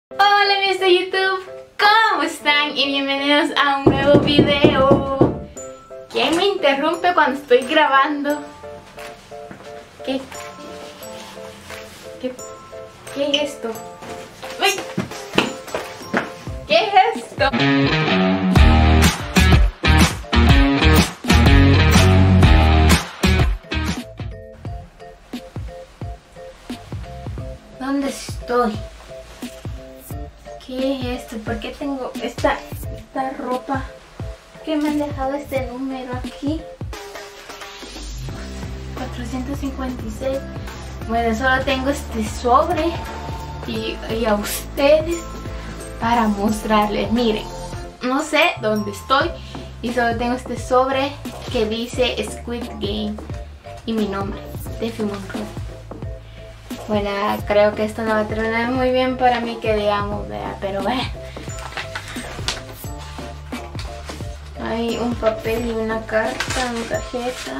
Hola amigos de YouTube, ¿cómo están? Y bienvenidos a un nuevo video. ¿Quién me interrumpe cuando estoy grabando? ¿Qué es esto? ¡Uy! ¿Qué es esto? ¿Dónde estoy? ¿Qué es esto? ¿Por qué tengo esta ropa? ¿Por qué me han dejado este número aquí? 456. Bueno, solo tengo este sobre y a ustedes para mostrarles. Miren, no sé dónde estoy y solo tengo este sobre que dice Squid Game y mi nombre, Steffi Monroy. Bueno, creo que esto no va a terminar muy bien para mí que digamos, ¿verdad? Pero bueno. Hay un papel y una carta, una tarjeta.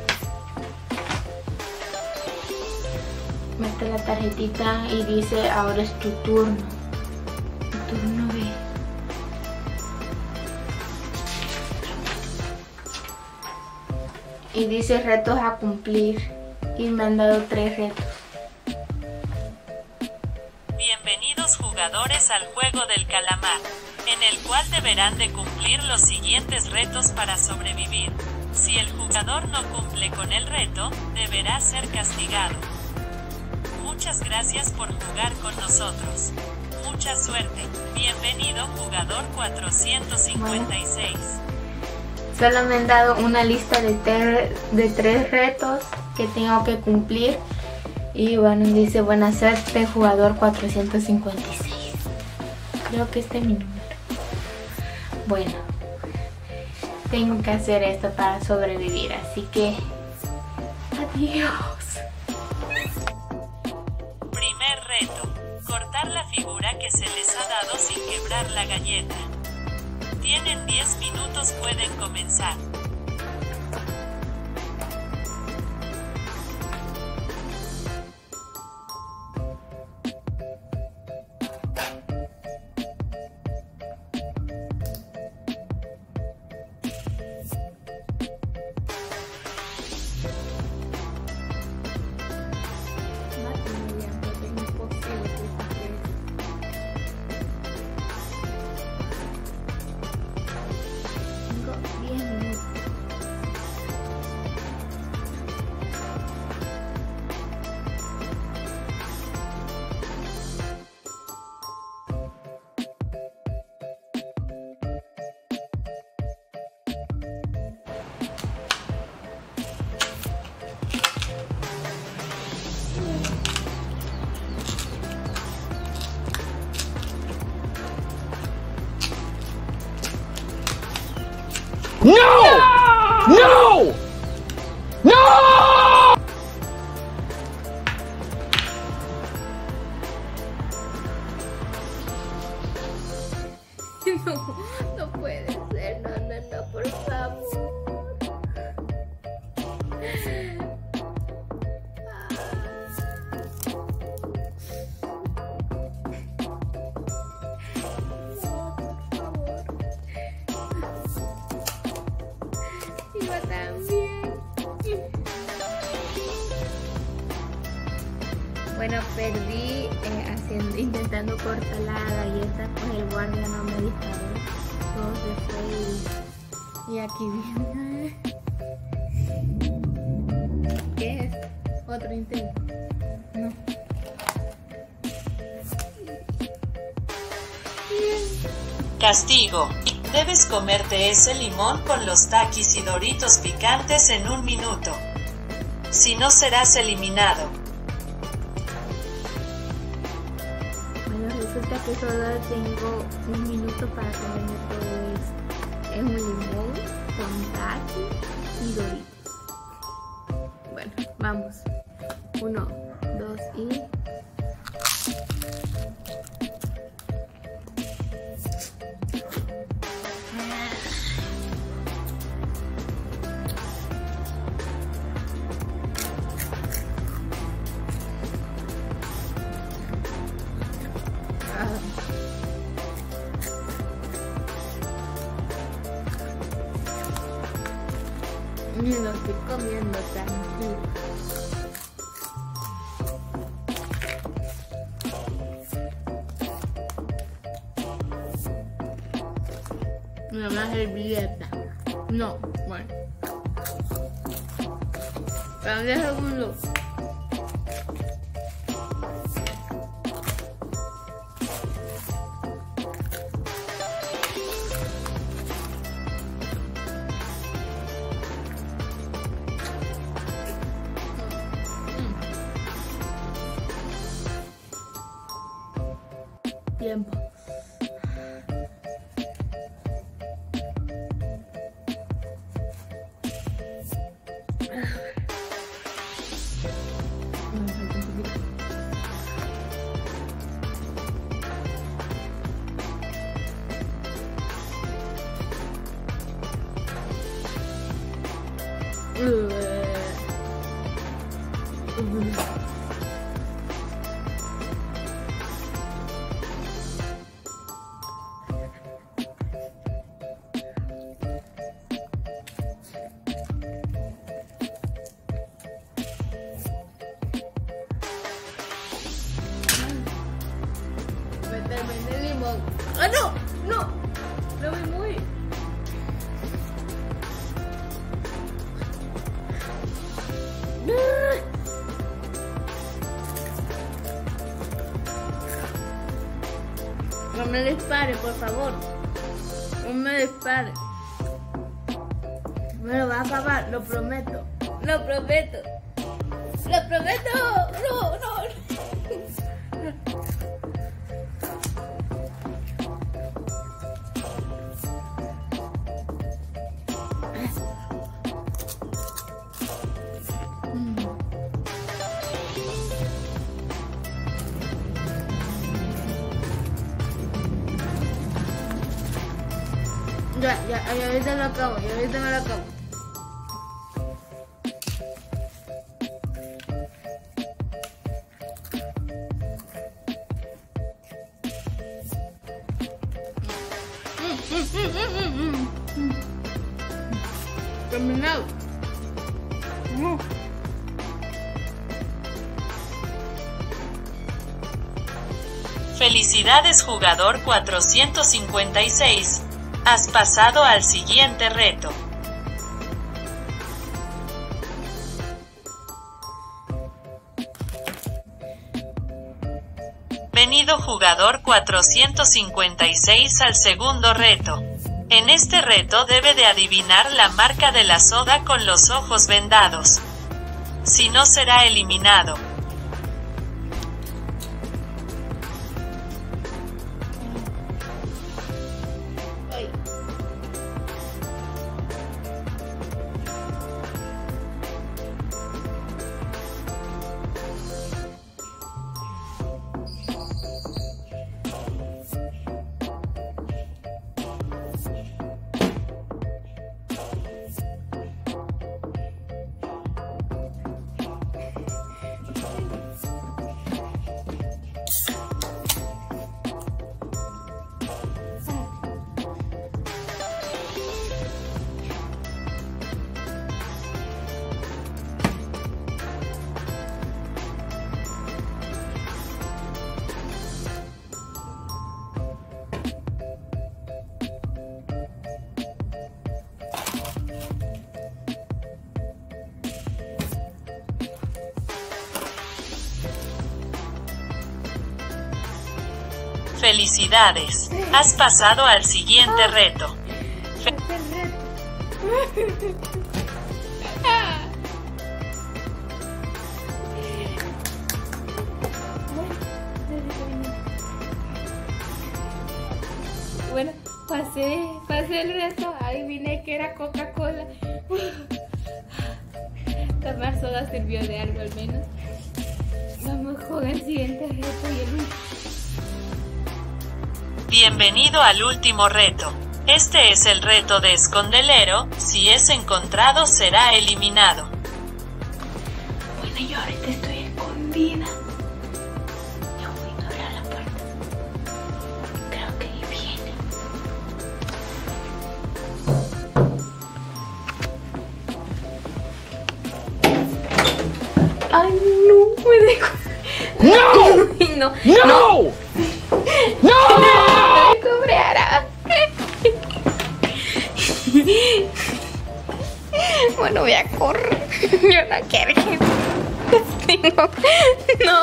Mete la tarjetita y dice, ahora es tu turno. Tu turno de... Y dice retos a cumplir. Y me han dado 3 retos. Bienvenidos jugadores al juego del calamar, en el cual deberán de cumplir los siguientes retos para sobrevivir. Si el jugador no cumple con el reto, deberá ser castigado. Muchas gracias por jugar con nosotros. Mucha suerte. Bienvenido jugador 456. Solo me han dado una lista de 3 retos que tengo que cumplir. Y bueno, dice buena suerte jugador 456. Creo que este es mi número. Bueno, tengo que hacer esto para sobrevivir, así que adiós. Primer reto: cortar la figura que se les ha dado sin quebrar la galleta. Tienen 10 minutos, pueden comenzar. No! No! No! No puede ser, no, por favor. Iba tan bien. Bueno, perdí intentando cortar la galleta, pues el guardia no me disparó. Todo se fue y aquí viene. ¿Qué es? ¿Otro intento? No. Castigo: debes comerte ese limón con los Takis y Doritos picantes en 1 minuto. Si no, serás eliminado. Bueno, resulta que solo tengo 1 minuto para comerme todo esto. Es un limón con Takis y Doritos. Bueno, vamos. 1, 2 y... Y lo estoy comiendo tranquilo. Me va a servilleta. No, bueno. Para 10 segundos. Tiempo. Meterme en el limón. ¡Ah, no! ¡No! ¡No me voy! No me dispare, por favor. No me dispare. Me lo va a acabar, lo prometo. Lo prometo. Lo prometo. No, no. Ya, ahorita lo acabo, ahorita me lo acabo. Terminado. Felicidades, jugador 456. Has pasado al siguiente reto. Bienvenido, jugador 456, al segundo reto. En este reto debe de adivinar la marca de la soda con los ojos vendados. Si no, será eliminado. Felicidades, has pasado al siguiente reto. Bueno, pasé el reto, adiviné que era Coca-Cola. Tomar soda sirvió de algo al menos. Vamos con el siguiente reto y el último. Bienvenido al último reto. Este es el reto de escondelero. Si es encontrado, será eliminado. Bueno, yo ahorita estoy escondida. Yo voy a abrir la puerta. me dejo. No! No. No! No! Me cobreará. Bueno, voy a correr. Yo no quiero que tengo. No.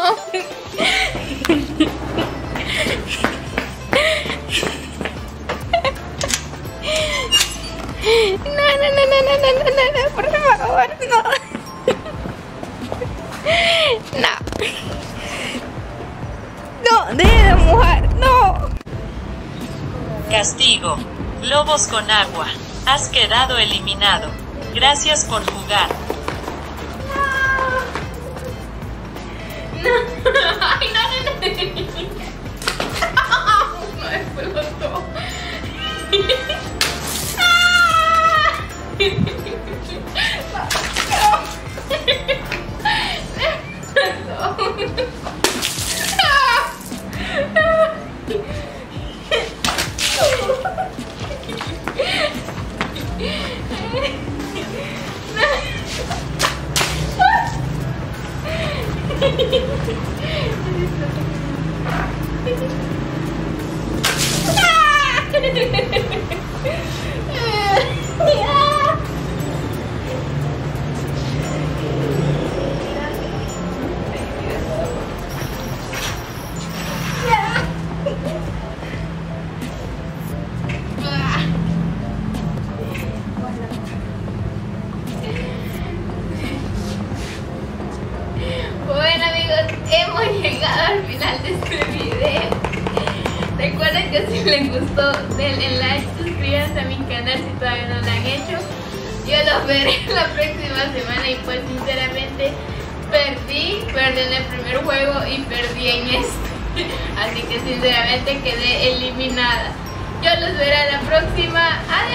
No, por favor, no. No. No, deje de mojar, no. Castigo. Globos con agua. Has quedado eliminado. Gracias por jugar. No. Ay, no. No explotó. Bueno amigos, hemos llegado al final de este video. Recuerden que si les gustó denle like, suscríbanse a mi canal si todavía no lo han hecho. Yo los veré la próxima semana y pues sinceramente perdí en el primer juego y perdí en este. Así que sinceramente quedé eliminada. Yo los veré a la próxima.